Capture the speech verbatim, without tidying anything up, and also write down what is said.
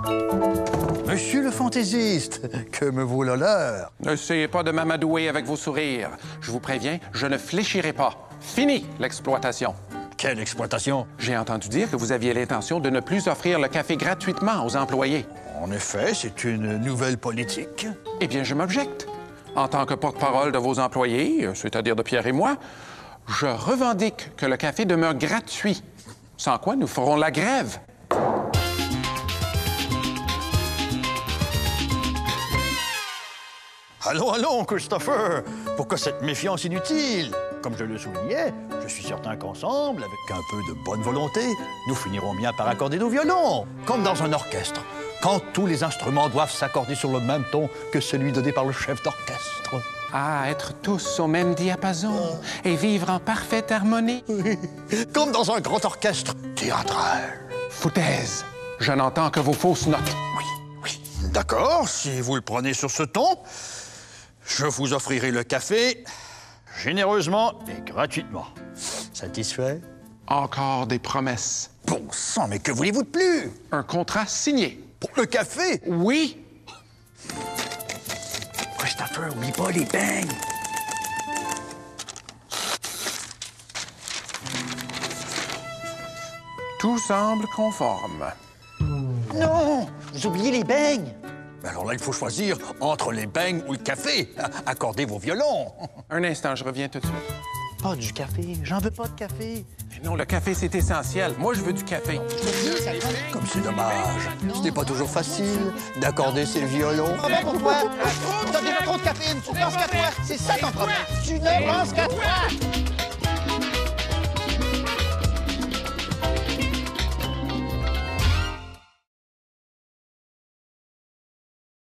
Monsieur le fantaisiste, que me vaut l'honneur? N'essayez pas de m'amadouer avec vos sourires. Je vous préviens, je ne fléchirai pas. Fini l'exploitation. Quelle exploitation? J'ai entendu dire que vous aviez l'intention de ne plus offrir le café gratuitement aux employés. En effet, c'est une nouvelle politique. Eh bien, je m'objecte. En tant que porte-parole de vos employés, c'est-à-dire de Pierre et moi, je revendique que le café demeure gratuit. Sans quoi, nous ferons la grève. Allons, allons, Christopher! Pourquoi cette méfiance inutile? Comme je le soulignais, je suis certain qu'ensemble, avec un peu de bonne volonté, nous finirons bien par accorder nos violons, comme dans un orchestre, quand tous les instruments doivent s'accorder sur le même ton que celui donné par le chef d'orchestre. Ah, être tous au même diapason et vivre en parfaite harmonie. Oui, comme dans un grand orchestre théâtral. Foutaise! Je n'entends que vos fausses notes. Oui, oui. D'accord, si vous le prenez sur ce ton, je vous offrirai le café généreusement et gratuitement. Satisfait? Encore des promesses. Bon sang, mais que voulez-vous de plus? Un contrat signé. Pour le café? Oui. Christopher, oublie pas les beignes. Tout semble conforme. Non, vous oubliez les beignes. Alors là, il faut choisir entre les beignes ou le café. Accordez vos violons. Un instant, je reviens tout de suite. Pas du café, j'en veux pas de café. Mais non, le café, c'est essentiel. Moi, je veux du café. Comme c'est dommage. Ce n'est pas toujours facile d'accorder ses violons. Problème pour toi. T'as déjà trop de caféine. Tu ne penses qu'à toi. C'est ça ton problème. Tu ne penses qu'à toi.